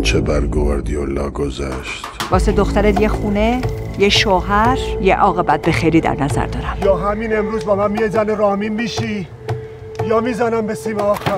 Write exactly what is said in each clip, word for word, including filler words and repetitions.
چه بر گواردیولا گذشت. واسه دخترت یه خونه، یه شوهر، یه عاقبت به خیری در نظر دارم. یا همین امروز با من میزنه رامین میشی یا میزنم به سیما آخر.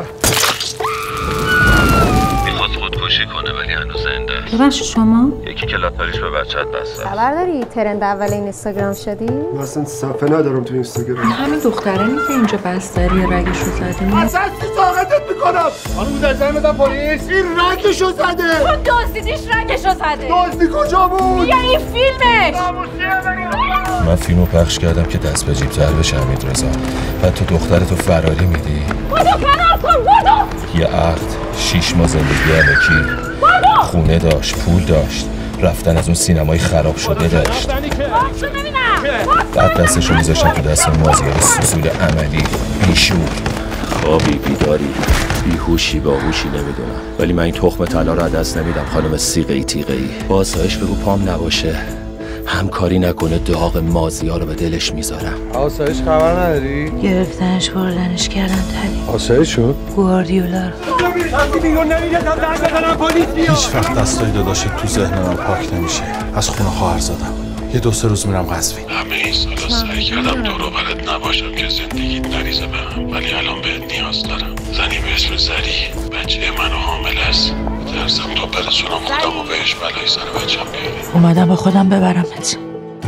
میخواست خودکشی کنه ولی هنوز زنده است. ببخشید شما؟ یکی که لاتاریش به بچت بسته. خبر داری ترند اول این اینستاگرام شدی؟ من اصلا صفحه ندارم تو اینستاگرام. همین دختره نیست که اینجا بستری رگشو زده. اصلا چی طاقتت میکنم؟ خانم زنگ بزن پلیس. این رگشو زده. اون دزدیدیش رگشو زده. دزدی کجا بود؟ بیا این فیلمش. من فیلمو پخش کردم که دست به جیب تر بشه حمید رضا. بعد تو دخترتو فراری میدی. بودو کنار کن بودو. یه عقد، شیش ماه زندگی الکی. خونه داشت، پول داشت. رفتن از اون سینمای خراب شده داشت. بعد دستشو میذاشتم تو دست مازیار سوسول عملی. بیشور، خوابی، بیداری، بیهوشی، باهوشی نمیدونم، ولی من این تخم طلا رو از دست نمیدم. خانم سیغه‌ای تیغه‌ای با آسایش بگو پام نباشه، همکاری نکنه داغ مازیار رو به دلش میذارم. آسایش خبر نداری؟ گرفتنش بردنش کردن تری. آسایش شد؟ گواردیولا رو هیچ وقت دستای داداشت تو ذهن من پاک نمیشه. از خونه خواهر زادم، یه دو سه روز میرم قزوین. همه این سالا سعی کردم دور و برت نباشم که زندگیت نریزه بهم، ولی الان بهت نیاز دارم. زنی به اسم زری بچه منو حامل است. ترسم تا برسونم خودمو بهش بلای سر بچم بیاره. اومدم با خودم ببرمت.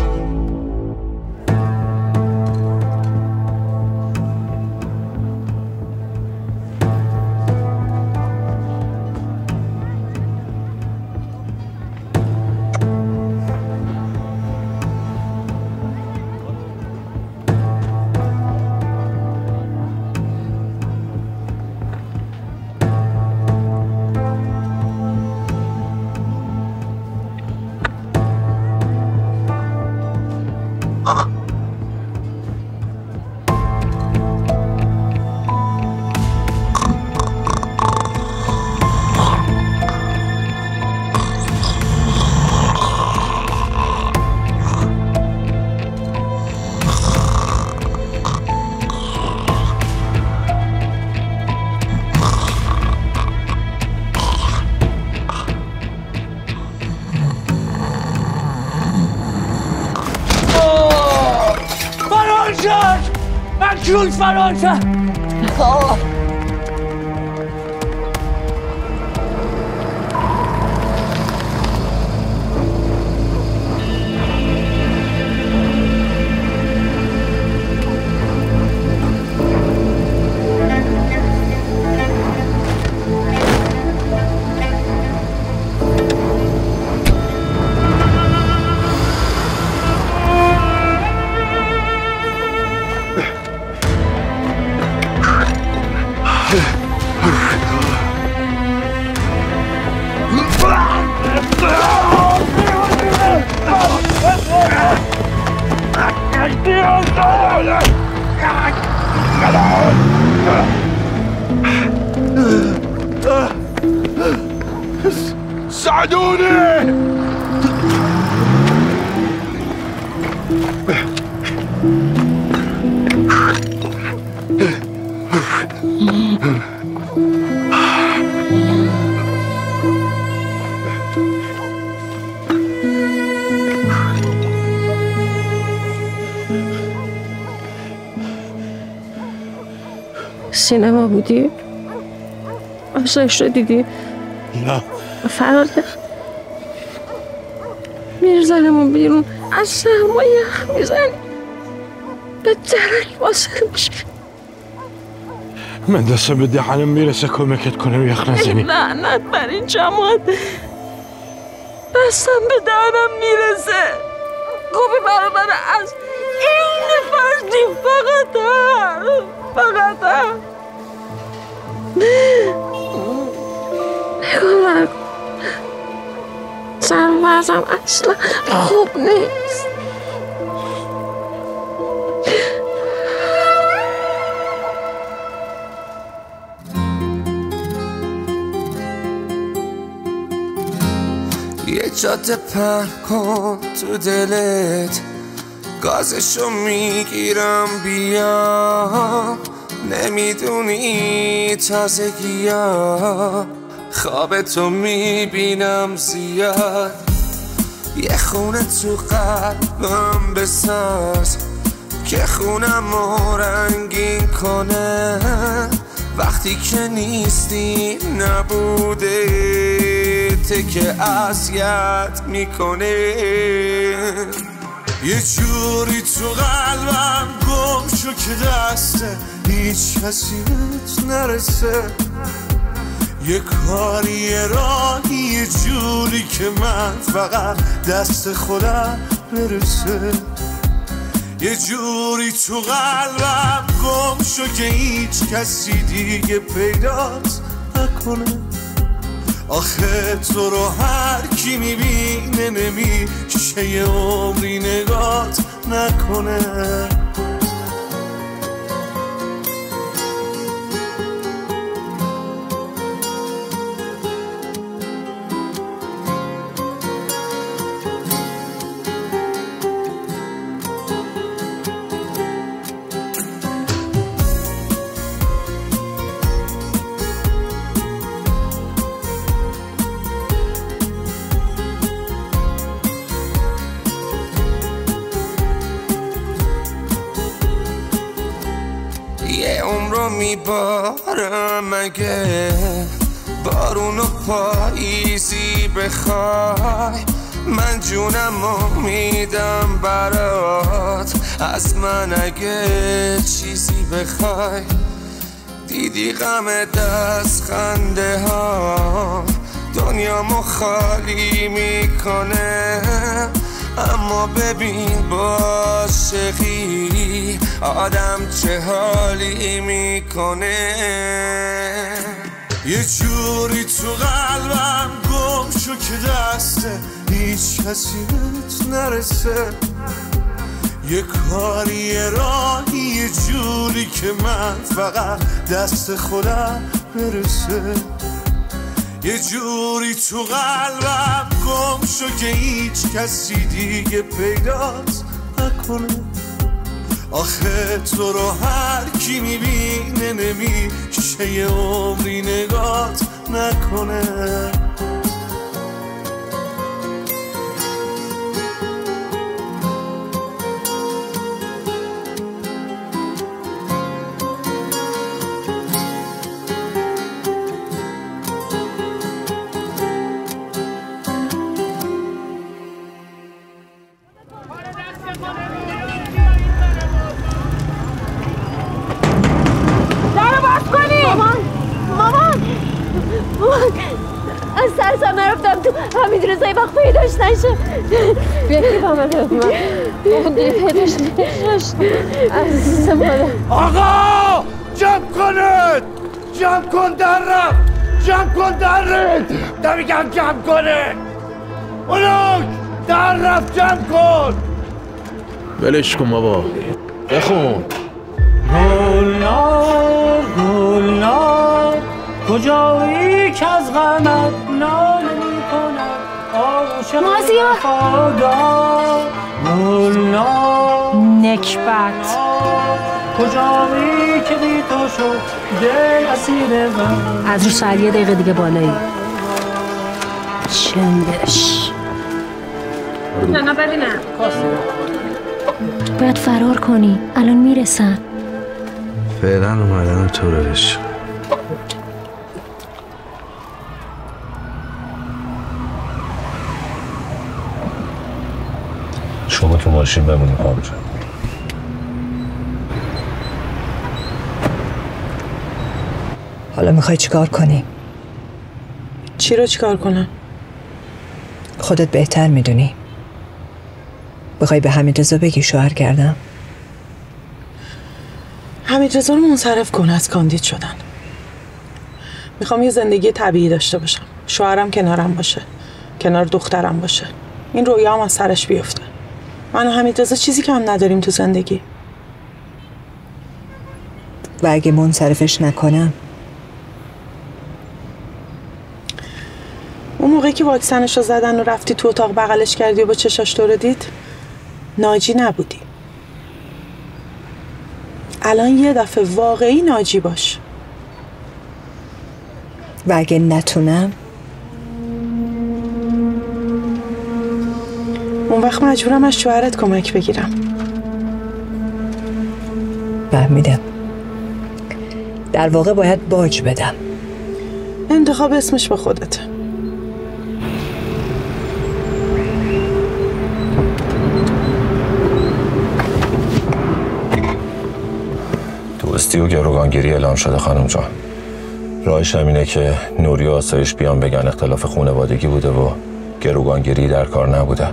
مکروز فرار کرد. ساعدوني. سینما بودی؟ آسایش رو دیدی؟ نه. فرار کرد. میرزنمون بیرون از سرما یخ میزنی به درک واسه میشه. من دستم به دهنم میرسه کمکت کنم یخ نزنی. لعنت بر این جماعت. دستم به دهنم میرسه. خوبی برابر از این فردیم. فقط هم فقط هم نگاه نکن. سرمازم اصلا خوب نیست. یه جاده پهن کن تو دلت، گازشو میگیرم بیام. نمیدونی تازگی ها خواب تو میبینم زیاد. یه خونه تو قلبم بساز که خونم رو رنگین کنه. وقتی که نیستی نبوده ته که اذیت میکنه. یه جوری تو قلبم گم شو که دسته هیچ کسی بهت نرسه. یه کاری یه راهی یه جوری که من فقط دست خودم برسه. یه جوری تو قلبم گم شو که هیچ کسی دیگه پیدات نکنه. آخه تو رو هر کی میبینه نمیشه یه عمری نگات نکنه. یه عمرو میبارم مگه بارون و پاییزی بخوای. من جونمو میدم برات از من اگه چیزی بخوای. دیدی غم دست خنده ها دنیامو خالی میکنه. اما ببین با عاشقی آدم چه حالی میکنه. یه جوری تو قلبم گم شو که دسته هیچ کسی بهت نرسه. یه کاری یه راهی یه جوری که من فقط دست خودم برسه. یه جوری تو قلبم گم شو که هیچ کسی دیگه پیدات نکنه. آخه تو رو هر کی میبینه نمیشه یه عمری نگات نکنه. از سرسام نرفتم تو حمید رضایی وقت پیداش نشه. بیایی با من من پیداش نشه عزیز مادر. آقا جمع کنید، جمع کن در رفت، جمع کن در رفت، نمیگم جمع کنید. اونوک در رفت جمع کن. ولش کن بابا بخون. گلنار گلنار کجایی که از غمت ناله می کند عاشق وفادار. گلنار نکبت کجایی که بی تو شد دل اسیر غم. از رو ساعت یه دقیقه دیگه بالایی چندش نه ببینم باید فرار کنی الان میرسن. فعلا اومدن تو رو بشم. شما تو ماشین بمونید خانم جان. حالا میخوای چیکار کنی؟ چی رو چیکار کنم؟ خودت بهتر میدونی. بخوای به حمیدرضا بگی شوهر کردم؟ حمیدرضا رو منصرف کن از کاندید شدن. میخوام یه زندگی طبیعی داشته باشم. شوهرم کنارم باشه. کنار دخترم باشه. این رویام از سرش بیفته. من و حمیدرضا چیزی کم نداریم تو زندگی. و اگه منصرفش نکنم؟ اون موقعی که واکسنش رو زدن و رفتی تو اتاق بغلش کردی و با چشاش تو رو دید ناجی نبودی. الان یه دفعه واقعی ناجی باش. و اگه نتونم اون وقت مجبورم از شوهرت کمک بگیرم. فهمیدم. در واقع باید باج بدم. انتخاب اسمش به خودته. توستی و گروگانگیری اعلام شده خانم جان. راهش همینه که نوری و آسایش بیان بگن اختلاف خانوادگی بوده و گروگانگیری در کار نبوده.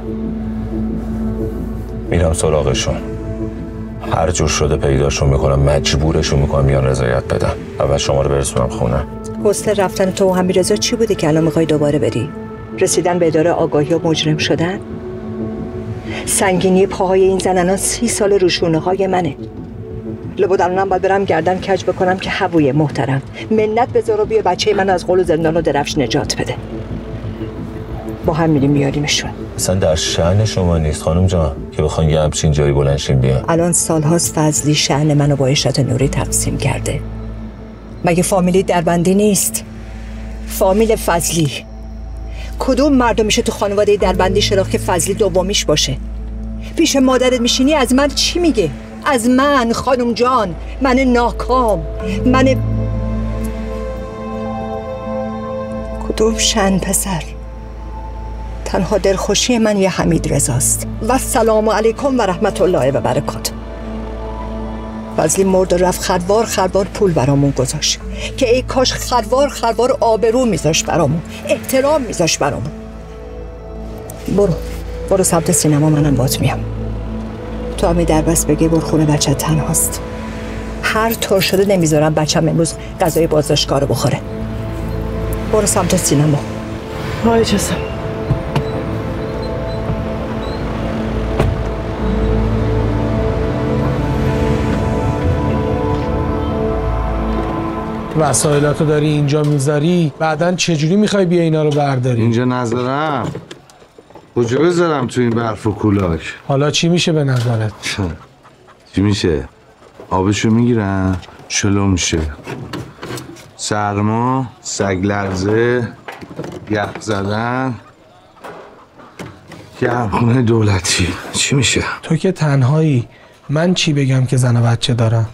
میرم سراغشون. هر جور شده پیداشون میکنم، مجبورشون میکنم بیان رضایت بدن. اول شما رو برسونم خونه. حوصله رفتن تو و حمیدرضا چی بوده که الان میخوای دوباره بری؟ رسیدن به اداره آگاهی و مجرم شدن؟ سنگینی پاهای این زن الان سی سال روشونه های منه. لابد الانم باید برم گردن کج بکنم که حبوی محترم منت بذار و بیا بچه من از قول و زندان و درفش نجات بده. با هم میریم میاریمشون. اصلا در شأن شما نیست خانم جان که بخواین یه همچین جایی بلنشین بیان. الان سالهاست فضلی شأن منو با عشرت نوری تقسیم کرده. مگه فامیلی دربندی نیست؟ فامیل فضلی. کدوم مردم میشه تو خانواده دربندی شراخ که فضلی دومیش باشه؟ پیش مادرت میشینی از من چی میگه؟ از من خانم جان، من ناکام، من کدوم شن پسر؟ تنها دلخوشی من یه حمیدرضاست. و سلام علیکم و رحمت الله و برکاته. فضلی مرد و رفت، خروار خروار پول برامون گذاشت که ای کاش خروار خروار آبرو میذاشت برامون، احترام میذاشت برامون. برو برو سمت سینما، منم بات میام. تو همی در بس بگی بر خونه بچه تنهاست. هر طور شده نمیذارم بچم امروز غذای بازداشتگاه رو بخوره. برو سمت سینما. های اجازه. وسایلاتو داری اینجا میذاری، بعدن چجوری میخوای بیا اینا رو برداری؟ اینجا نذارم کجا بذارم؟ تو این برف و کولاک. حالا چی میشه به نظرت؟ چی میشه؟ آبشو میگیرن شلو میشه. سرما، سگ لرزه، یخ زدن، گرمخونه دولتی. چی میشه؟ تو که تنهایی، من چی بگم که زن و بچه دارم؟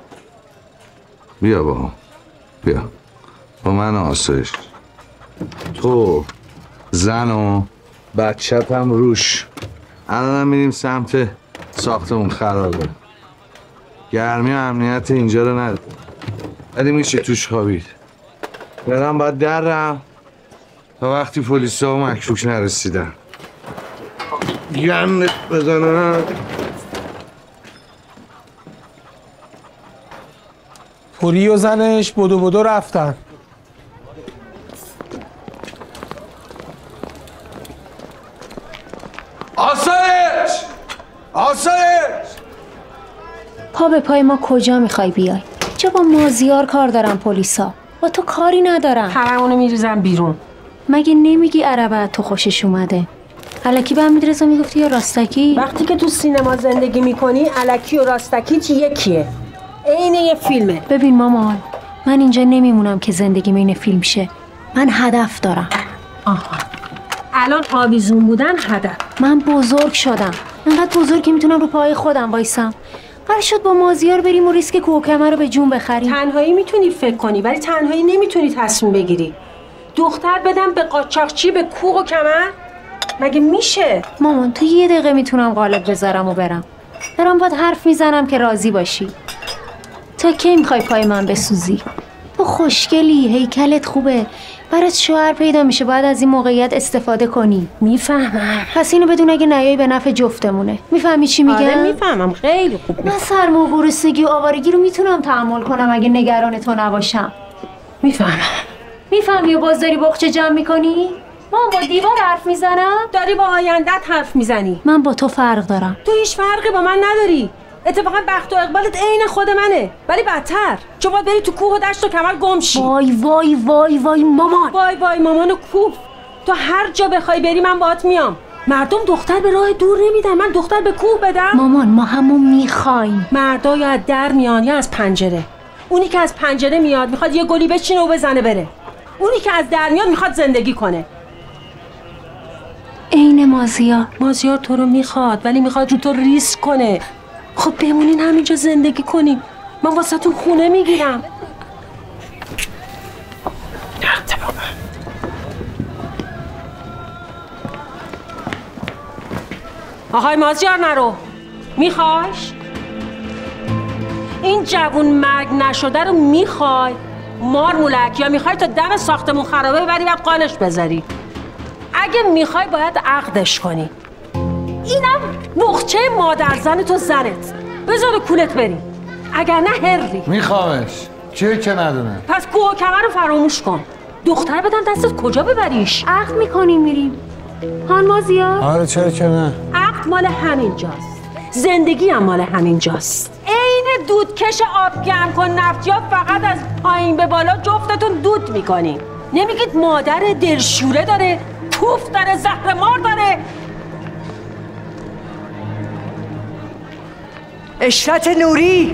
بیا با بیا با من آسایش. تو زن و بچت هم روش. الان میریم سمت ساختمون خرابه. گرمی و امنیت اینجا رو نداره، ولی میشه توش خوابید. برم باید درم تا وقتی پلیسا و مکفوک نرسیدن. گندت بزنن. پوری و زنش بدو بدو رفتن. آسایش! آسایش! پا به پای ما کجا میخوای بیای؟ چه با مازیار کار دارم پلیسا؟ با تو کاری ندارم. هممونو میریزم بیرون. مگه نمیگی عربه تو خوشش اومده؟ الکی به حمیدرضا میگفتی یا راستکی؟ وقتی که تو سینما زندگی میکنی الکی و راستکی چی یکیه؟ عین یه فیلمه. ببین مامان، من اینجا نمیمونم که زندگی این فیلم شه. من هدف دارم. آها. الان آویزون بودن هدف. من بزرگ شدم. انقدر بزرگ که میتونم رو پای خودم وایسم. قرار شد با مازیار بریم و ریسک کوکمه رو به جون بخریم. تنهایی میتونی فکر کنی ولی تنهایی نمیتونی تصمیم بگیری. دختر بدم به قاچاقچی به کوه و کمر؟ مگه میشه؟ مامان تو یه دقیقه میتونم قالب بذارم و برم. دارم باید حرف میزنم که راضی باشی. تا کی میخوای پای من بسوزی؟ تو خوشگلی، هیکلت خوبه، برات شوهر پیدا میشه، باید از این موقعیت استفاده کنی. میفهمم. پس اینو بدون اگه نیایی به نفع جفتمونه. میفهمی چی میگم؟ آره میفهمم، خیلی خوب میفهمم. من سرما و گرسنگی و آوارگی رو میتونم تحمل کنم اگه نگران تو نباشم. میفهمم. میفهمی و باز داری بخچه جمع میکنی؟ من با دیوار حرف میزنم؟ داری با آیندت حرف میزنی. من با تو فرق دارم. تو هیچ فرقی با من نداری. اتفاقا بخت و اقبالت عین خود منه، ولی بدتر، چون باید بری تو کوه و دشت و کمر گم شی. وای وای وای وای مامان. وای وای مامان و کوه. تو هر جا بخوای بری من باهات میام. مردم دختر به راه دور نمیدن، من دختر به کوه بدم؟ مامان ما همون میخوایم. مردا یا از در میان یا از پنجره. اونی که از پنجره میاد میخواد یه گلی بچینه و بزنه بره. اونی که از در میاد میخواد زندگی کنه. عین مازیار. مازیار تو رو میخواد ولی میخواد رو تو ریسک کنه. خب بمونین همینجا زندگی کنیم. من واسه تون خونه میگیرم. آهای مازیار نرو. میخوایش؟ این جوون مرگ نشده رو میخوای؟ مار مولک یا میخوای تا دم ساختمون خرابه ببری بعد قالش بذاری؟ اگه میخوای باید عقدش کنی. اینم نخچه مادر زن تو زنت. بذار کولت بریم. اگر نه هری. میخوامش. چیه که ندونه؟ پس گوه کمر رو فراموش کن. دختر بدن دستت کجا ببریش؟ عقد میکنیم میریم. هان مازیار؟ آره چرا که نه؟ عقد مال همینجاست. زندگی هم مال همینجاست. عین دودکش آب گرم کن نفتیا فقط از پایین به بالا جفتتون دود میکنین. نمیگید مادر دلشوره داره، توف داره، زهر مار داره. اشرت نوری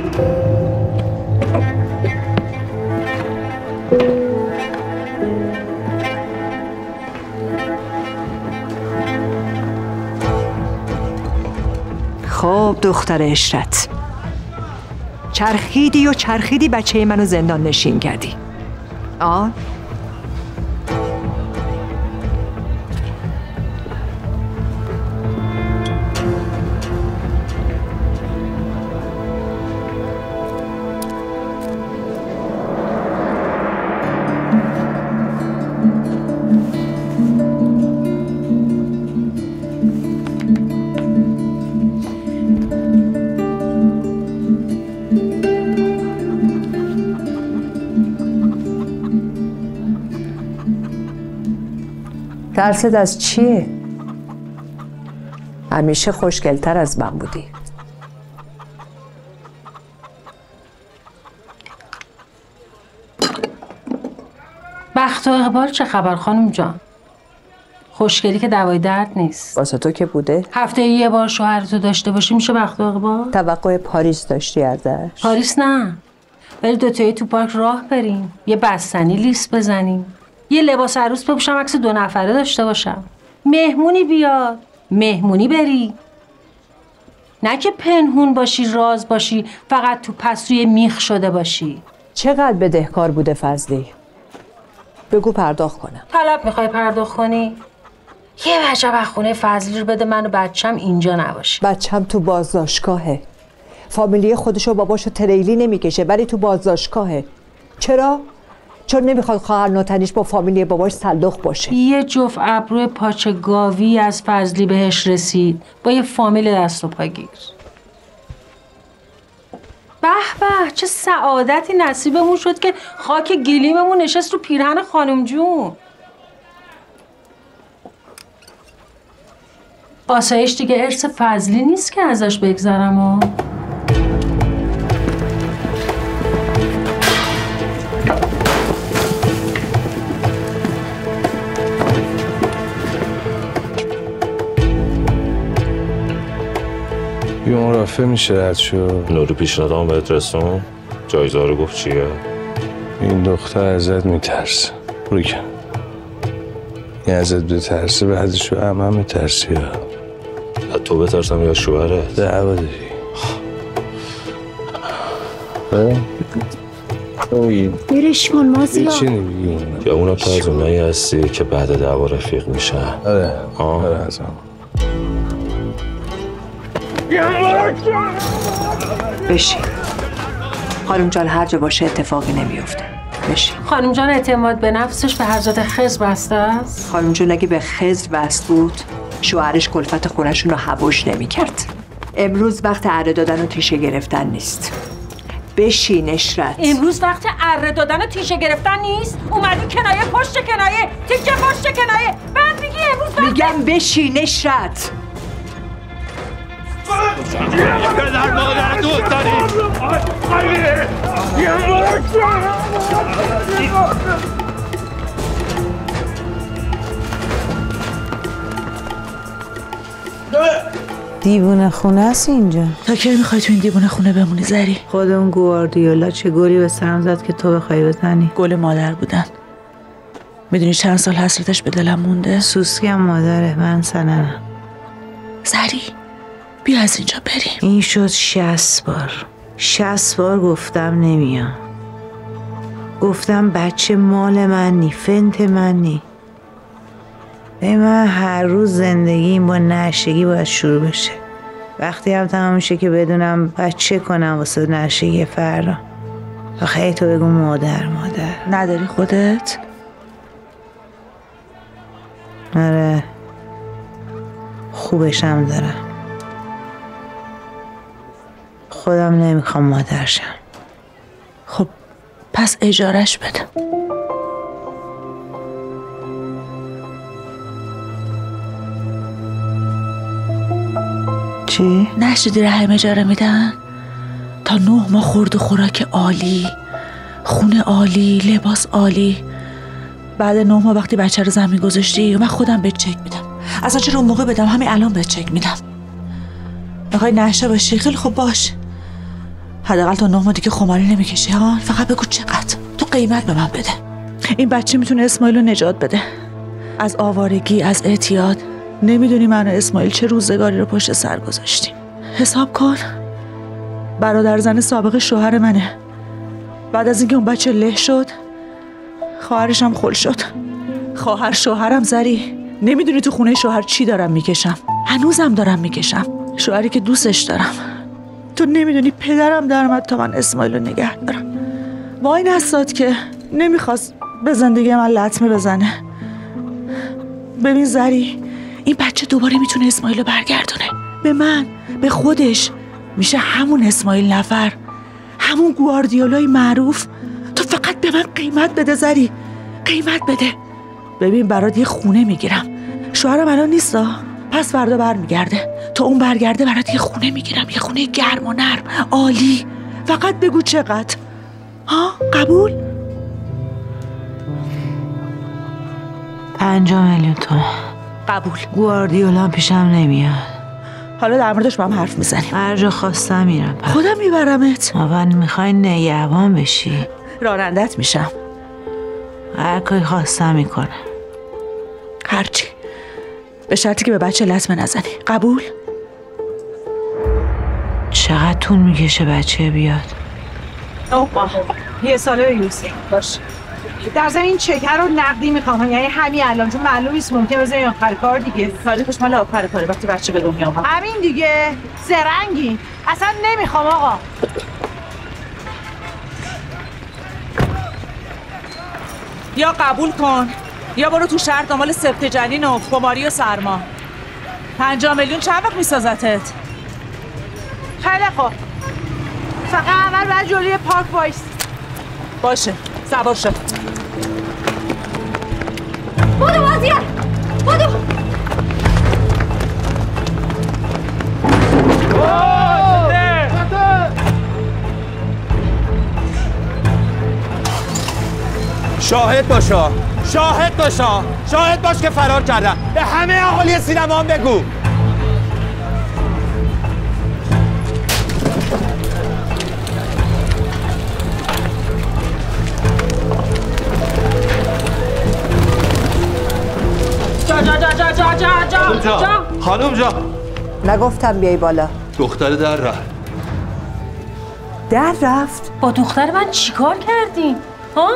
خب دختر اشرت، چرخیدی و چرخیدی بچه منو زندان نشین کردی. آه؟ ترست از چیه؟ همیشه خوشگلتر از من بودی. بخت و اقبال چه خبر خانم جان؟ خوشگلی که دوای درد نیست. واسه تو که بوده؟ هفته یه بار شوهرتو داشته باشی میشه بخت و اقبال؟ توقع پاریس داشتی ازش؟ پاریس نه. ولی دوتایی تو پارک راه بریم. یه بستنی لیست بزنیم. یه لباس عروس بپوشم عکس دو نفره داشته باشم. مهمونی بیاد. مهمونی بری. نه که پنهون باشی، راز باشی، فقط تو پستوی میخ شده باشی. چقدر بدهکار بوده فضلی؟ بگو پرداخت کنم. طلب میخوای پرداخت کنی؟ یه وجب خونه فضلی رو بده من و بچم اینجا نباشه. بچم تو بازداشتگاهه. فامیلی خودشو باباشو تریلی نمیکشه ولی تو بازداشتگاهه. چرا؟ چون نمیخواد خواهر ناتنیش با فامیلی باباش تعلق باشه. یه جفت ابرو پاچه گاوی از فضلی بهش رسید با یه فامیل دست و پاگیر. به به چه سعادتی نصیبمون شد که خاک گلیممون نشست رو پیرهن خانم جون. آسایش دیگه ارث فضلی نیست که ازش بگذرم ها. یه مرافع میشه رد شو. نوری پیشنهادم بهت رسون؟ جایزه رو گفت چیه؟ این دختر ازت میترسه. روی کن. این ازت بترسه بعدش رو هم هم میترسی ها. از تو بترسم یا شوهرت؟ دعوا داری. بره؟ برش کن مازیار. چی نمیگی؟ یا اونا تو از اونایی هستی که بعد دعوا رفیق میشن. آره آه آره ازم. بشین. خانم جان هر جا باشه اتفاقی نمیفته. بشین. خانم جان اعتماد به نفسش به حضرت خضر بسته است. خانم جان اگه به خضر بست بود شوهرش کلفت خونشون رو حوش نمی‌کرد. امروز وقت اره دادن و تیشه گرفتن نیست. بشین اشرت. امروز وقت اره دادن و تیشه گرفتن نیست. اومدی کنایه پشت کنایه تیکه پشت کنایه بعد میگی امروز وقت. میگم بشین اشرت. پدر مادر دوست داری دیوونه خونه است اینجا. تا کی میخوای تو این دیوونه خونه بمونی زری؟ خود اون گواردیولا چه گلی به سرم زد که تو بخوای بزنی. گل مادر بودن. میدونی چند سال حسرتش به دلم مونده؟ سوسکی هم مادره، من سننم. زری بیا از اینجا بریم. این شد شصت بار شصت بار گفتم نمیام. گفتم بچه مال من نی، فنت من نی. به من هر روز زندگیم با نشگی باید شروع بشه. وقتی هم تمام میشه که بدونم باید چه کنم واسه نشگی فردا. آخه تو بگو مادر مادر نداری خودت؟ آره خوبشم دارم. خودم نمیخوام مادرشم. خب پس اجارش بده. چی؟ نشدی رحم اجاره میدن؟ تا نه ماه خورد و خوراک عالی، خونه عالی، لباس عالی. بعد نه ماه وقتی بچه رو زمین گذاشتی من خودم بهت چک میدم. اصلا چرا اون موقع بدم؟ همین الان بهت چک میدم. میخوای نشه باشی؟ خیلی خوب باش. حداقل تا نه ماه دیگه خماری نمیکشی ها. فقط بگو چقدر. تو قیمت به من بده. این بچه میتونه اسماعیل رو نجات بده از آوارگی، از اعتیاد. نمیدونی من و اسماعیل چه روزگاری رو پشت سر گذاشتیم. حساب کن برادر زن سابق شوهر منه. بعد از اینکه اون بچه له شد خواهرش هم خل شد. خواهر شوهرم زری. نمیدونی تو خونه شوهر چی دارم میکشم. هنوزم دارم میکشم. شوهری که دوستش دارم. تو نمیدونی پدرم در اومد تا من اسماعیل رو نگه دارم. وای نستاد که نمیخواست به زندگی من لطمه بزنه. ببین زری، این بچه دوباره میتونه اسماعیل رو برگردونه به من، به خودش. میشه همون اسماعیل نفر، همون گواردیولای معروف. تو فقط به من قیمت بده زری، قیمت بده. ببین برات یه خونه میگیرم. شوهرم الان نیستا، پس فردا برمیگرده. تا اون برگرده برات یه خونه میگیرم، یه خونه گرم و نرم عالی. فقط بگو چقدر. ها قبول؟ پنجاه میلیون تومن. قبول. گواردیولا پیشم نمیاد. حالا در موردش با هم حرف میزنیم. هر جا خواستم میرم. خودم میبرمت. اول میخوای نگهبان بشی؟ رانندت میشم. هر کاری خواستم میکنم. هرچی، به شرطی که به بچه لطمه نزنی. قبول؟ چقدر طول میکشه بچه بیاد؟ اوه یه ساله یوسی باش. در ضمن این چکر رو نقدی میخوام، یعنی همین الان، چون معلوم نیست ممکنه بزنی آخر کار دیگه. تاریخش مال آخر کاره وقتی بچه به دنیا اومد. همین دیگه. زرنگی. اصلا نمیخوام آقا. یا قبول کن یا برو تو شهر دنبال سبت جنین و خماری و سرما. پنجاه میلیون چند وقت میسازتت؟ خیلی خوب. فقط اول باید جلوی پارک وایس. باشه سوار شد. بودو بازیه بودو. شاهد باشا، شاهد باشا، شاهد باش که فرار کردن. به همه اهالی سینما هم بگو. جا جا جا جا جا جا جا جا خانم جا. نگفتم بیای بالا. دختر در رفت. در رفت؟ با دختر من چیکار کردین؟ ها؟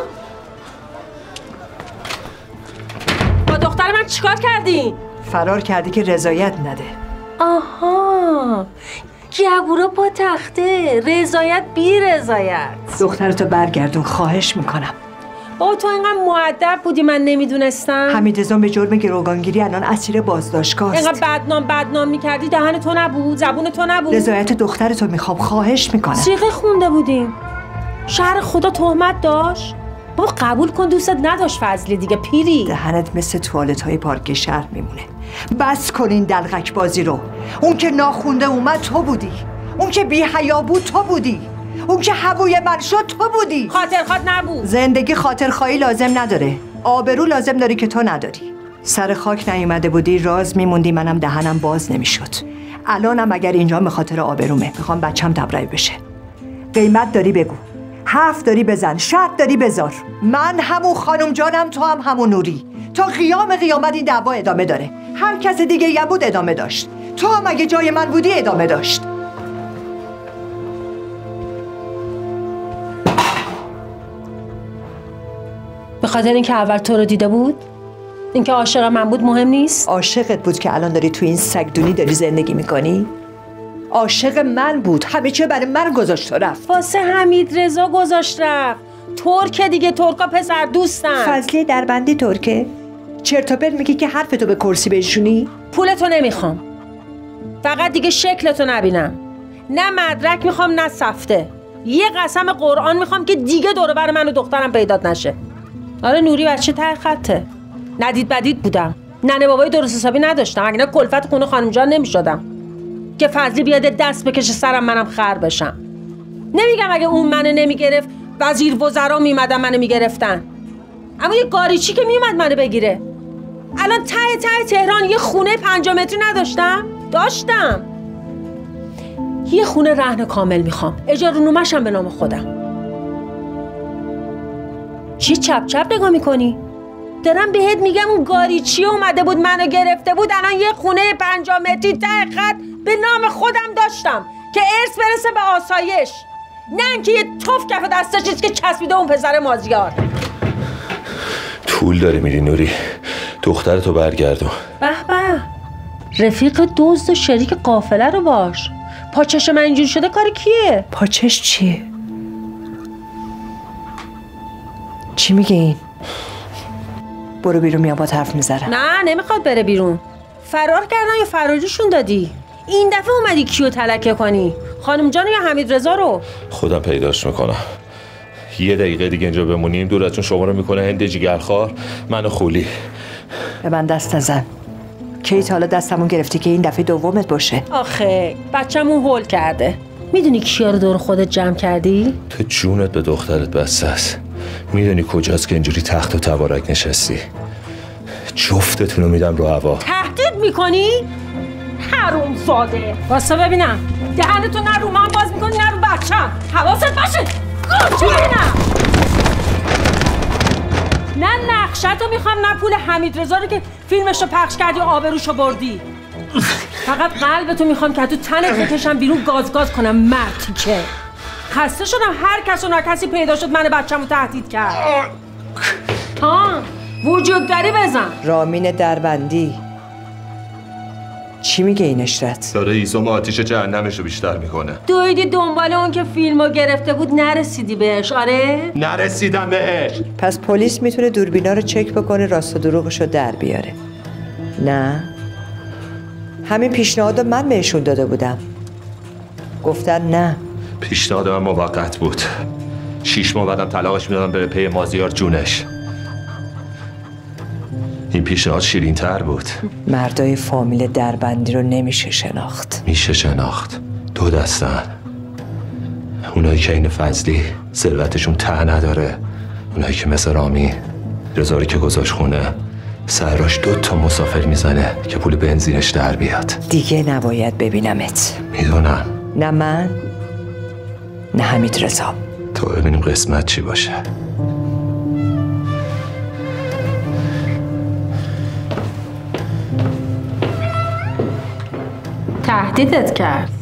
با دختر من چیکار کردین؟ فرار کردی که رضایت نده. آها، گبورا با تخته، رضایت بی رضایت. دخترتو برگردون خواهش میکنم. بابا تو اینقدر مؤدب بودی من نمیدونستم. حمیدرضا به جرم گروگانگیری الان اسیر بازداشتگاه است. اینقدر بدنام بدنام میکردی دهن تو نبود، زبون تو نبود. رضایت دخترتو میخوام خواهش میکنم. سیغه خونده بودیم. شهر خدا تهمت داشت. بابا قبول کن دوستت نداشت فضلی دیگه پیری. دهنت مثل توالت های پارک شهر میمونه. بس کن این دلغک بازی رو. اون که ناخونده اومد تو بودی. اون که بی حیا بود تو بودی. اون که هوای من شد تو بودی. خاطرخواد نبود. زندگی خاطرخواهی لازم نداره. آبرو لازم داری که تو نداری. سر خاک نیومده بودی راز میموندی، منم دهنم باز نمیشد. الانم اگر اینجا به خاطر آبرومه میخوام بچم تبرئه بشه. قیمت داری بگو. حرف داری بزن، شرط داری بذار. من همون خانم جانم، تو هم همون نوری. تا قیام قیامت این دعوا ادامه داره. هر کس دیگه یه بود ادامه داشت. تو هم اگه جای من بودی ادامه داشت. به خاطر اینکه اول تو رو دیده بود؟ اینکه عاشق من بود مهم نیست؟ عاشقت بود که الان داری تو این سگدونی داری زندگی میکنی؟ عاشق من بود، همه چیه برای من گذاشت و رفت. واسه حمید رضا گذاشت رفت. ترکه دیگه، ترکا پسر دوستن. فضلی دربندی ترکه؟ چرت و پرت میگی که حرفتو به کرسی بشونی؟ پولتو نمیخوام، فقط دیگه شکلتو نبینم. نه مدرک میخوام نه سفته. یه قسم قرآن میخوام که دیگه دور بر من و دخترم پیدات نشه. آره نوری بچه ته خطه. ندید بدید بودم، ننه بابای درست حسابی نداشتم، اگه نه کلفت خونه خانم جان نمیشدم که فضلی بیاد دست بکشه سرم منم خر بشم. نمیگم اگه اون منو نمیگرفت وزیر وزرا میمدن منو میگرفتن، اما یه گاریچی که میومد منو بگیره. الان ته ته تهران یه خونه پنجاه متری نداشتم؟ داشتم. یه خونه رهن کامل میخوام، اجاره نامه‌ش هم به نام خودم. چی چپ چپ نگاه میکنی؟ دارم بهت میگم اون گاریچی اومده بود منو گرفته بود، الان یه خونه پنجاه متری ته خط به نام خودم داشتم که ارث برسه به آسایش، نه اینکه یه توف کف دستش چیز که چسبیده اون پسر مازیار. طول داری میری نوری، دخترتو برگردون. به به، رفیق دزد و شریک قافله رو باش. پاچش من اینجوری شده کار کیه؟ پاچش چیه؟ چی میگه این؟ برو بیرون، میام با حرف میذارم. نه نمیخواد بره بیرون. فرار کردن یا فراریشون دادی؟ این دفعه اومدی کیو تلکه کنی؟ خانم جان یا حمید رضا رو؟ خودم پیداش میکنم. یه دقیقه دیگه اینجا بمونیم دورتون شما رو میکنه هند جیگرخوار منو خولی. به من دست نزن. کی تا حالا دستمون گرفتی که این دفعه دومت باشه؟ آخه بچه‌مون هول کرده. میدونی کیا رو دور خودت جمع کردی؟ تو جونت به دخترت بسته است. میدونی کجاست که اینجوری تخت و تبارک نشستی؟ جفتتون رو میدم رو هوا. تهدید میکنی؟ حروم زاده. واسه ببینم دهنتو نه رو من باز میکنی نه رو بچم. حواست باشه. گوش ببینم. نه نقشتو میخوام نه پول حمید رضا رو که فیلمشو پخش کردی و آبروشو بردی. فقط قلبتو میخوام که تو تنت بکشم بیرون گاز گاز کنم مرتی که. خسته شدم هر کس و ناکسی پیدا شد من بچه‌مو تهدید کرد. ها وجود داری بزن. رامین دربندی چی میگه این اشرت؟ داره ایزوم آتیش جهنمشو بیشتر میکنه. دویدی دنبال اون که فیلمو گرفته بود نرسیدی بهش؟ آره؟ نرسیدم بهش. پس پلیس میتونه دوربینا رو چک بکنه راست و دروغشو در بیاره. نه همین پیشنهادو من بهشون داده بودم، گفتن نه. پیشنهاد من موقت بود. شیش ماه بعدم طلاقش میدادم بره پی مازیار جونش. این پیشنهاد شیرین تر بود. مردای فامیل دربندی رو نمیشه شناخت. میشه شناخت. دو دستن. اونایی که این فضلی ثروتشون ته نداره، اونایی که مثل رامین رضا که گذاشت خونه سراش دو تا مسافر میزنه که پول بنزینش در بیاد. دیگه نباید ببینمت. میدونم. نه من نه حمید رضا. تو ببینیم قسمت چی باشه. تهدیدت کرد.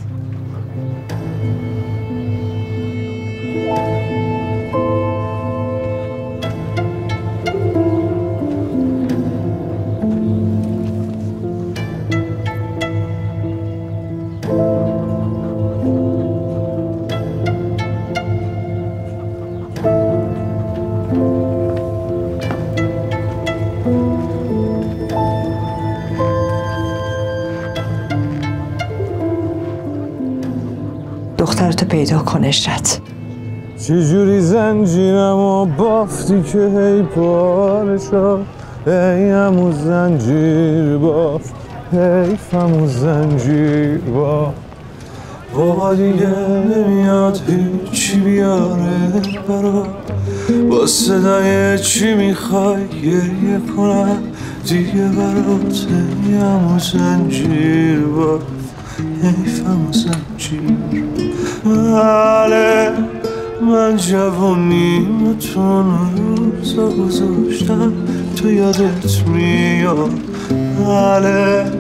دخترتو پیدا کن اشرت. چجوری زنجیرمو بافتی که هی پارشا ای همون زنجیر باف حیفم و زنجیر باف بابا دیگه نمیاد هیچی بیاره برا با صدای چی میخوای گریه کنم دیگه برات ای همون زنجیر باف حیفم و زنجیر بله من جوانیمتون روزا گذاشتم تو یادت میاد بله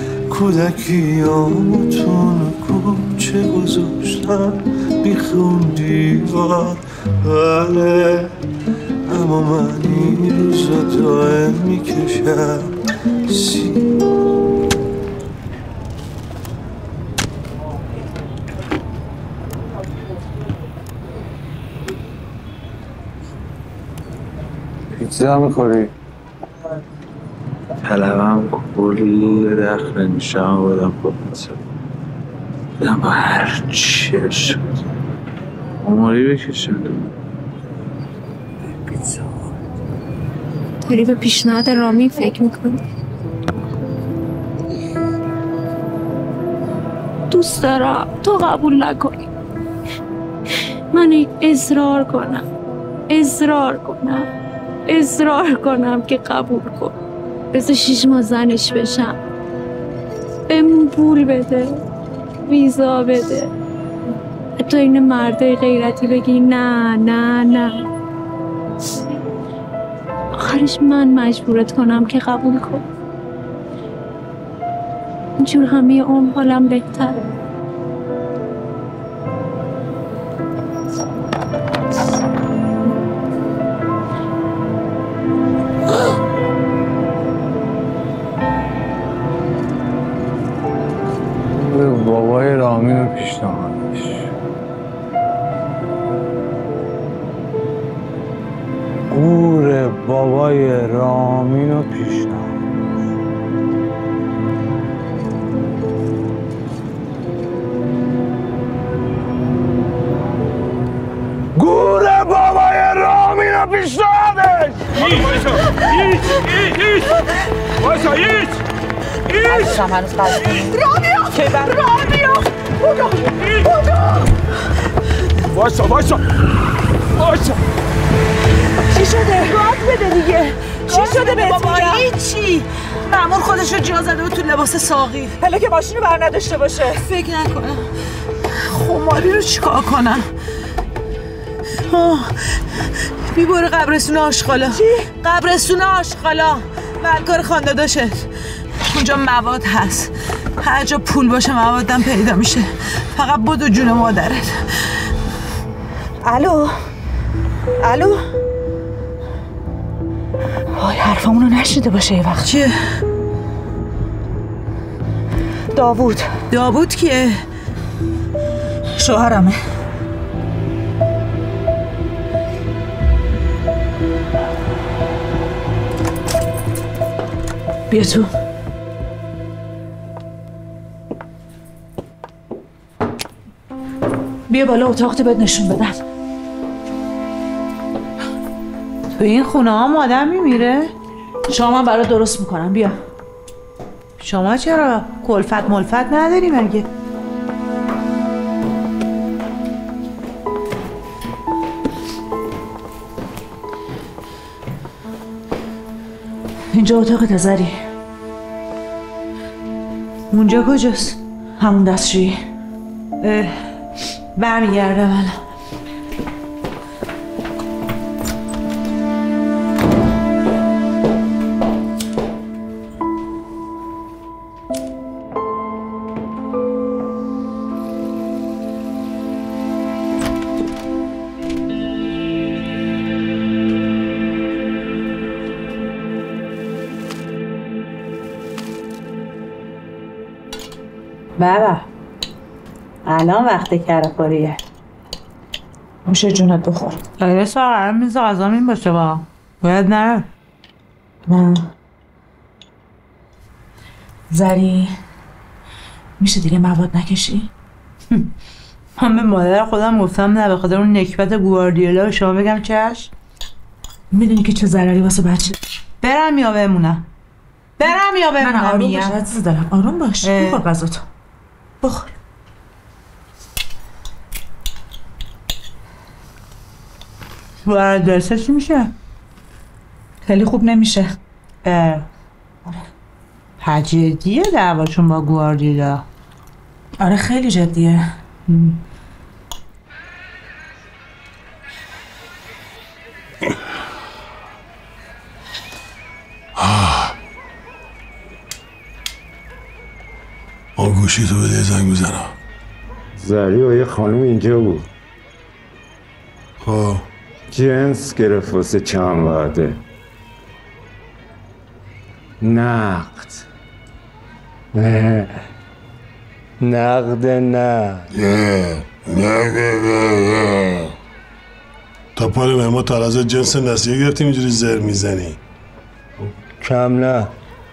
کودکیامتون کوچه گذاشتم بیخون دیوار بله اما من این روزا دائم میکشم سی پیتزا میخوری؟ طلبم کلی دخل نشان بودم با پیتزا بدم با هر چیه شد عماری بکشم پیتزا داری به پیشنهاد رامی فکر میکنی؟ دوست دارم تو قبول نکنی من اصرار کنم اصرار کنم اصرار کنم که قبول کن بذار شیش ماه زنش بشم بهمون پول بده ویزا بده تو این مرده غیرتی بگی نه نه نه آخرش من مجبورت کنم که قبول کن اینجور همه عمر حالم بهتره بابای رامین و پیشنهادش گور بابای رامین و پیشنهادش گور بابای رامین و پیشنهادش هیچ هیچ هیچ وایسا هیچ هیچ هنوز قلب کنیم رامیا رامیا بودو بودو وایسا وایسا وایسا چی شده؟ راست بده دیگه چی شده بهت میگم؟ هیچی مأمور خودش رو جا زده بود تو لباس ساقی حالا که ماشین رو بر نداشته باشه فکر نکنم خماری رو چیکار کنم؟ بی برو قبرستون آشغالا چی؟ قبرستون آشغالا ملکار خانداداشت اونجا مواد هست هر جا پول باشه موادم پیدا میشه فقط بدو جون مادرت الو الو وای حرفمونو نشنیده باشه یه وقت چیه؟ داوود داوود کیه؟ شوهرمه بیا تو بیا بالا اتاقت بهت نشون بدم تو این خونه هم آدم میمیره؟ شما برای درست میکنم بیا شما چرا؟ کلفت ملفت نداری مگه؟ اینجا اتاق تزری اونجا کجاست؟ همون دستشویی برمیگرده من بابا الان وقت کرکاریه موشه جونت بخور یه ساعت میز غذا این باشه با باید نره نه زری میشه دیگه مواد نکشی؟ من به مادر خودم گفتم نه به خاطر اون نکبت گواردیولا به شما بگم چش میدونی که چه ضرری واسه بچه برم یا بمونم برم یا بمونم من آروم باش عزیز دارم آروم باش بخور غذاتو بخور درسه چی میشه؟ خیلی خوب نمیشه اه جدیه دعواشون با گواردیولا آره خیلی جدیه گوشی تو بده زنگ میزنم. زری و یه خانم اینجا بود. خب جنس گرفت واسه چند وعده. نقد نه نقد نه نه نه نه تا پال مهما تا از جنس نسیه گرفتیم اینجوری زر میزنی. کم نه.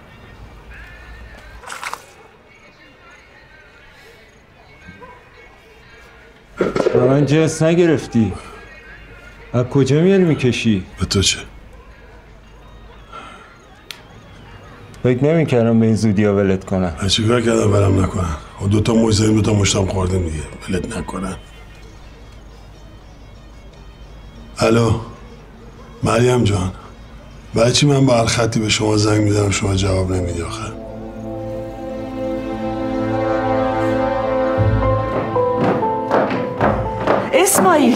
من جنس نگرفتی. از کجا میاد میکشی؟ به تو چه؟ فکر نمیکردم به این زودی ها ولت کنم. من چیکار کردم برم نکنن؟ و دوتا موش زدیم دوتا مشتم خوردیم دیگه. ولت نکنن. الو مریم جان، برای چی من با هر خطی به شما زنگ میزنم شما جواب نمیدی آخر؟ اسماعیل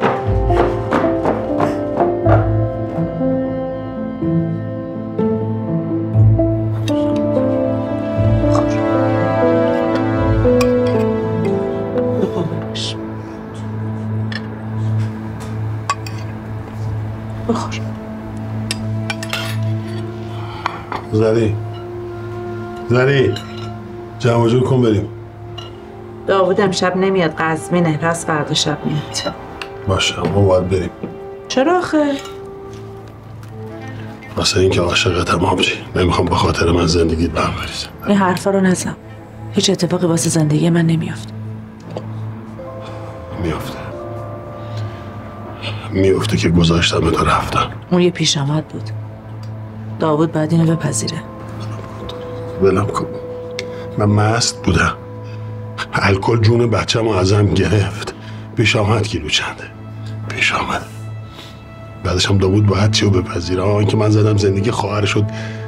بخور. زری زری جمع جور کن بریم. داوود امشب نمیاد قزوینه، پس فردا شب میاد. باشه ما باید بریم. چرا آخه؟ واسه اینکه عاشقتم آبجی، نمیخوام به خاطر من زندگیت به هم بریزه. این حرفا رو نزن. هیچ اتفاقی واسه زندگی من نمیافت. میافته میافته که گذاشتم تو رفتم. اون یه پیش آمد بود. داوود بعد اینو بپذیره. ولم کن. من مست بودم. الکل جون بچه‌مو ازم گرفت. پیش آمد کیلو چنده؟ پیش آمد. بعدش هم داوود باید چیو بپذیره. آن که من زدم زندگی خواهر شد.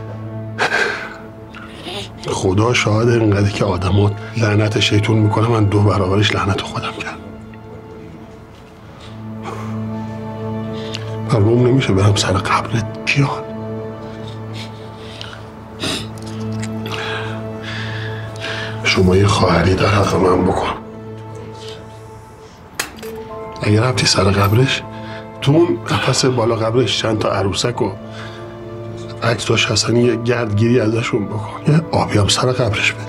خدا شاهد اینقدر که آدمات لعنت شیطون میکنه، من دو برابرش لعنت خودم کردم. معلوم نمیشه برم سر قبرت کیان. شما یه خواهری در حق من بکن. اگر رفتی سر قبرش، تو اون قفس بالا قبرش چند تا عروسک و عکس داشت هستن، یه گردگیری ازشون بکن، یه آبی هم سر قبرش بده.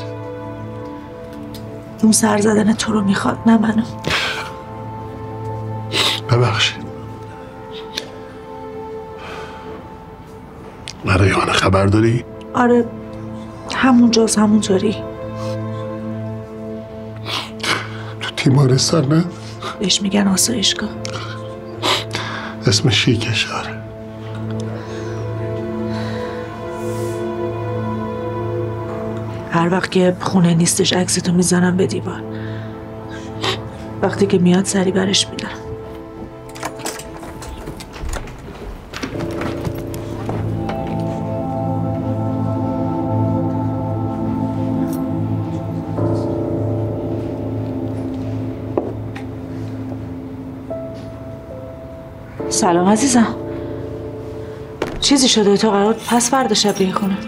اون سر زدن تو رو میخواد، نه منو. ببخشید. آره یانه خبر داری؟ آره همونجاست، همونطوری. تو تیمارستان نه؟ بهش میگن آسایشگاه. اسم شیکش آره. هر وقت که خونه نیستش عکستو میزنم به دیوار. وقتی که میاد سری برش میدم. سلام عزیزم. چیزی شده؟ تو قرار پس فردا شب بیای خونه؟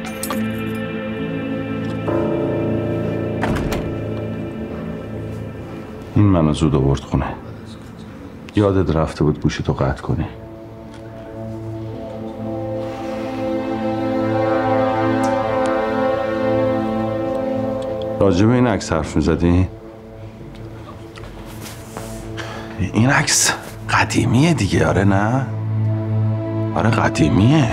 این منو زود آورد خونه. یادت رفته بود گوشی تو قطع کنی. راجب این عکس حرف میزدی؟ این عکس قدیمیه دیگه، آره نه؟ آره قدیمیه.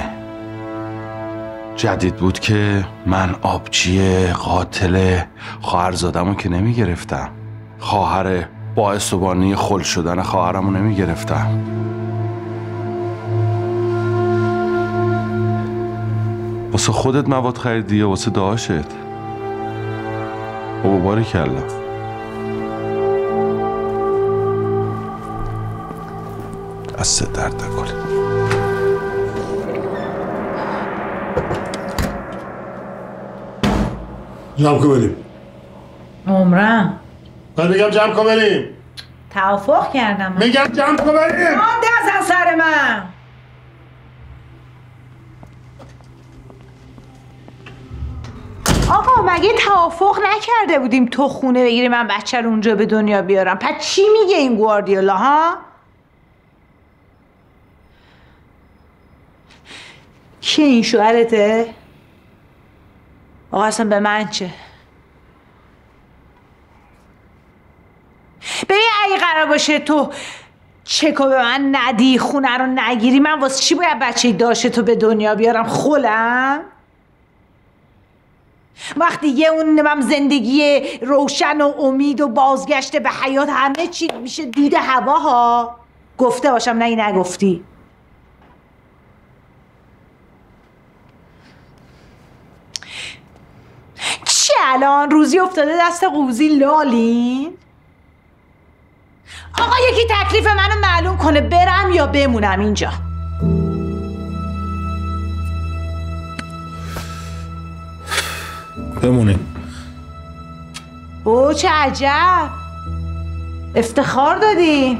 جدید بود که من آبجی قاتل خواهرزادمو که نمی گرفتم. خواهر باعث و بانی خل شدن خواهرمو نمی گرفتم. واسه خودت مواد خریدی یا واسه داشت؟ بابا باریکلا. دست درد نکنه. جمع کن بریم. عمرم من میگم جمع کن بریم. توافق کردم. میگم جمع کن بریم. آن دزن سر من. آقا مگه توافق نکرده بودیم تو خونه بگیری من بچه رو اونجا به دنیا بیارم؟ پس چی میگه این گواردیولا ها؟ کی این شوهرته؟ آقا اصلا به من چه؟ ببین اگه قرار باشه تو چکو به من ندی خونه رو نگیری من واسه چی باید بچه داشته تو به دنیا بیارم؟ خولم؟ وقتی یه اون من زندگی روشن و امید و بازگشت به حیات همه چی میشه دود هواها. گفته باشم نه این نگفتی. چی الان روزی افتاده دست قوزی لالین؟ آقا یکی تکلیف منو معلوم کنه برم یا بمونم اینجا. بمونیم. اوه چه عجب افتخار دادین.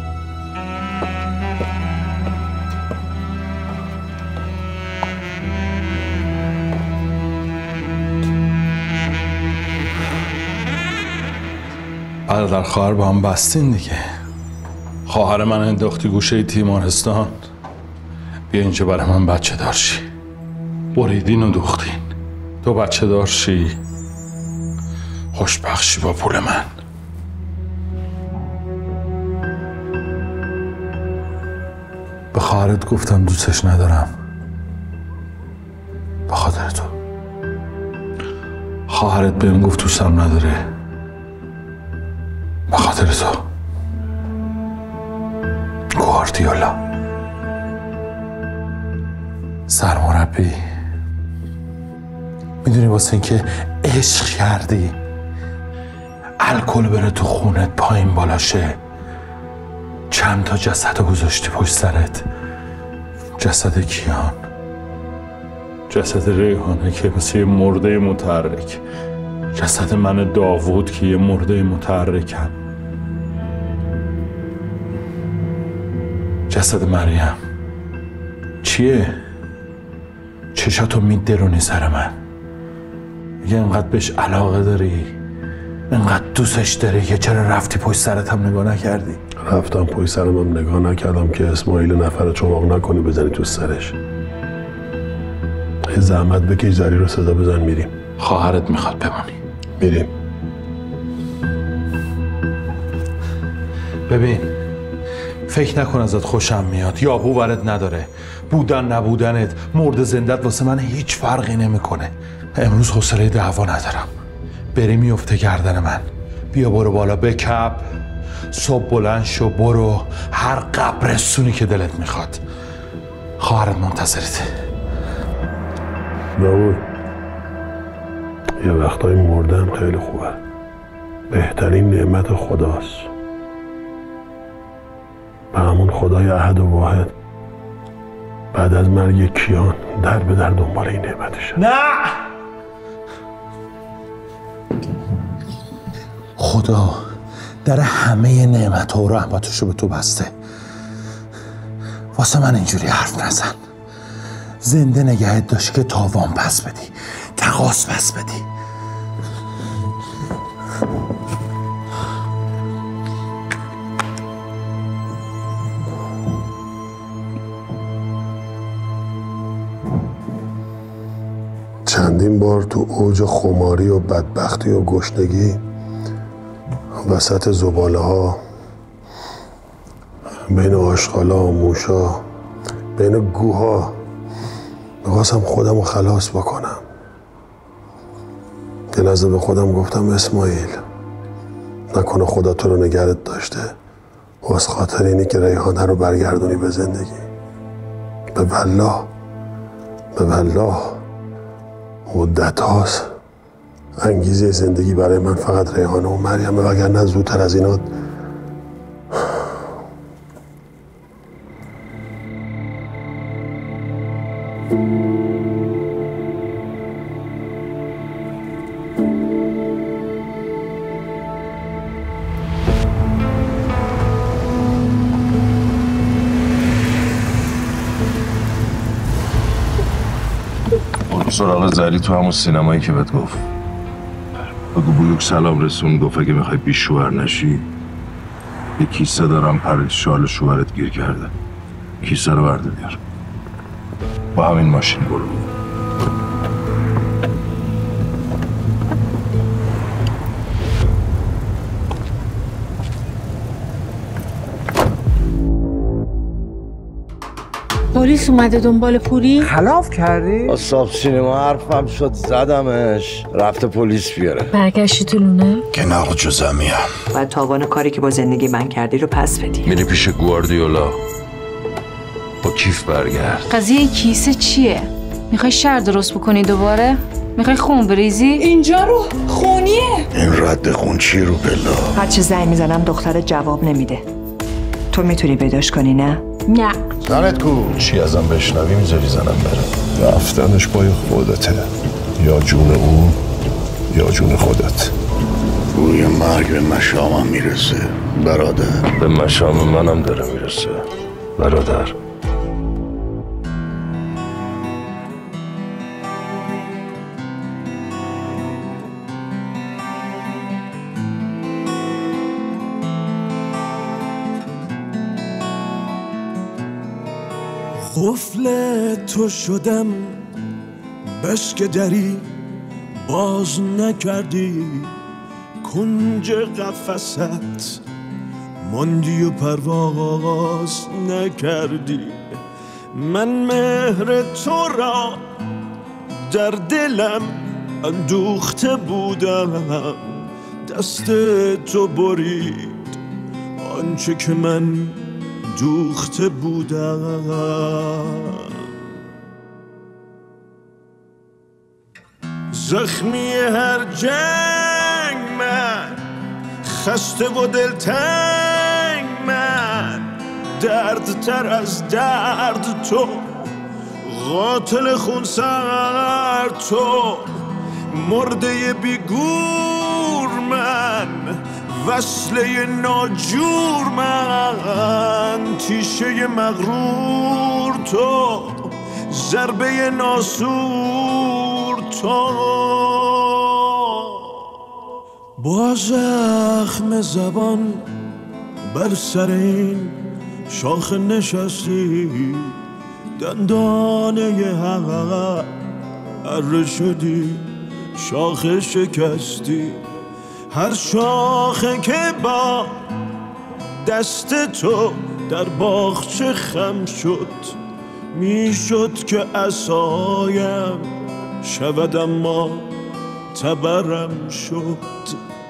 برادر خواهر با هم بستین دیگه. خواهر من انداختی گوشه تیمارستان، بیا اینجا برای من بچه دارشی. بریدین و دوختین، تو بچه دارشی خوشبخشی با پول من. به خواهرت گفتم دوستش ندارم به خاطر تو. خواهرت بهم گفت دوستم نداره به خاطر تو. گواردیولا سرمربی، میدونی واسه اینکه عشق کردی الکل بره تو خونت پایین بالاشه چند تا جسد گذاشتی پشت سرت. جسد کیان، جسد ریحانه که مثل یه مرده متحرک، جسد من داوود که یه مرده متحرکم، جسد مریم. چیه؟ چشاتو میدرونی سر من، میگه انقدر بهش علاقه داری، انقدر دوستش داری که چرا رفتی پشت سرت هم نگاه نکردی؟ رفتم پشت سرم هم نگاه نکردم که اسماعیل نفر چماق نکنی بزنی تو سرش. یه زحمت بکش زری رو صدا بزن میریم. خواهرت میخواد بمونی. میریم. ببین فکر نکن ازت خوشم میاد یا باورت نداره. بودن نبودنت مرد زندت واسه من هیچ فرقی نمیکنه. امروز حوصله دعوا ندارم. بری میفته گردن من. بیا برو بالا بکپ، صبح بلند شو برو هر قبرستونی که دلت میخواد. خواهرت منتظرته. داوود یه وقتایی مردن خیلی خوبه. بهترین نعمت خداست. و همون خدای احد و واحد بعد از مرگ کیان در به در دنبال این نعمتشه. نه خدا در همه نعمت و رحمتشو به تو بسته. واسه من اینجوری حرف نزن. زنده نگهت داشتی که تاوان پس بدی، تقاس پس بدی. چندین بار تو اوج خماری و بدبختی و گشنگی وسط زباله ها بین آشغالا و موشا بین گوها میخواستم خودم رو خلاص بکنم. یه لحظه به خودم گفتم اسماعیل نکنه خدا تو رو نگرت داشته واسه خاطر اینی که ریحانه رو برگردونی به زندگی. به والله به والله مدت هاست انگیزه زندگی برای من فقط ریحانه و مریمه، وگرنه زودتر از اینا سراغ زری تو همون سینمایی که بهت گفت. بگو بویوک سلام رسون، گفت اگه میخوای بی شوهر نشی یه کیسه دارم پرید شال شوهرت گیر کرده، کیسه رو برده بیار، با همین ماشین برو. پلیس اومده دنبال پولی؟ خلاف کردی؟ اصاب سینما حرفم شد زدمش، رفته پلیس بیاره. برگشتی تو لونه؟ که نه جزمیم. باید تاوان کاری که با زندگی من کردی رو پس بدی. میری پیش گواردیولا با کیف برگرد. قضیه کیسه چیه؟ میخوای شر درست بکنی دوباره؟ میخوای خون بریزی؟ اینجا رو خونیه. این رد خون چی رو بلا؟ هرچی زنگ میزنم دختر جواب نمیده. تو میتونی پیداش کنی نه؟ نه. زنت کو؟ چی ازم بشنوی میذاری زنم بره؟ رفتنش پای خودته، یا جون اون یا جون خودت. روی مرگ به مشامم میرسه برادر. به مشام منم داره میرسه برادر. قفل تو شدم بس که دری باز نکردی، کنج قفست ماندی و پرواز نکردی. من مهر تو را در دلم اندوخته بودم، دست تو برید آنچه که من دوخته بودم. زخمی هر جنگ من، خسته و دلتنگ من، درد تر از درد تو، قاتل خونسر تو، مرده بیگور من، وصله ناجور من، تیشه مغرور تو، ضربه ناسور تو. با زخم زبان بر سر این شاخ نشستی، دندانه حق اره شدی، شاخ شکستی. هر شاخه که با دست تو در باغچه خم شد، میشد که عصایم شود اما تبرم شد.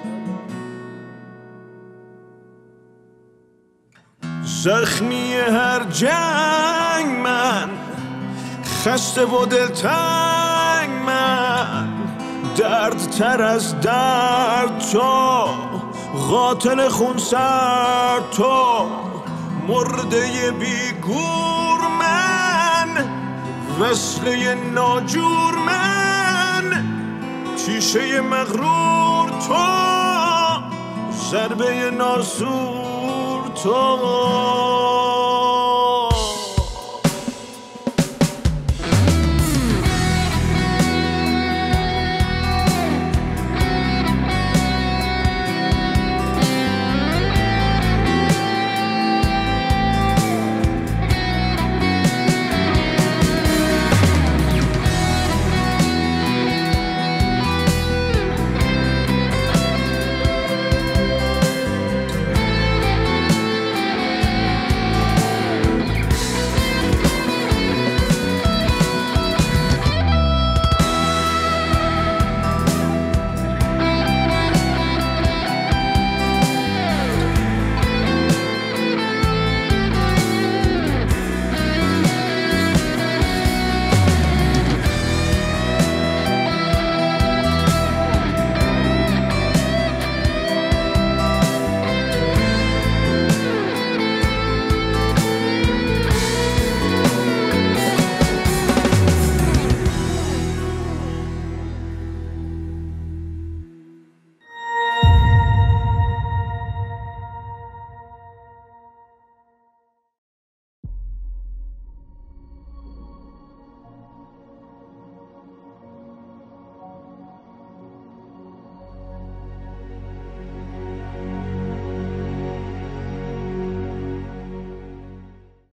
زخمی هر جنگ من، خسته و دلتنگ من، درد تر از درد تو، قاتل خونسر تو، مرده بیگور من، وصله ناجور من، تیشه مغرور تو، ضربه ناسور تو.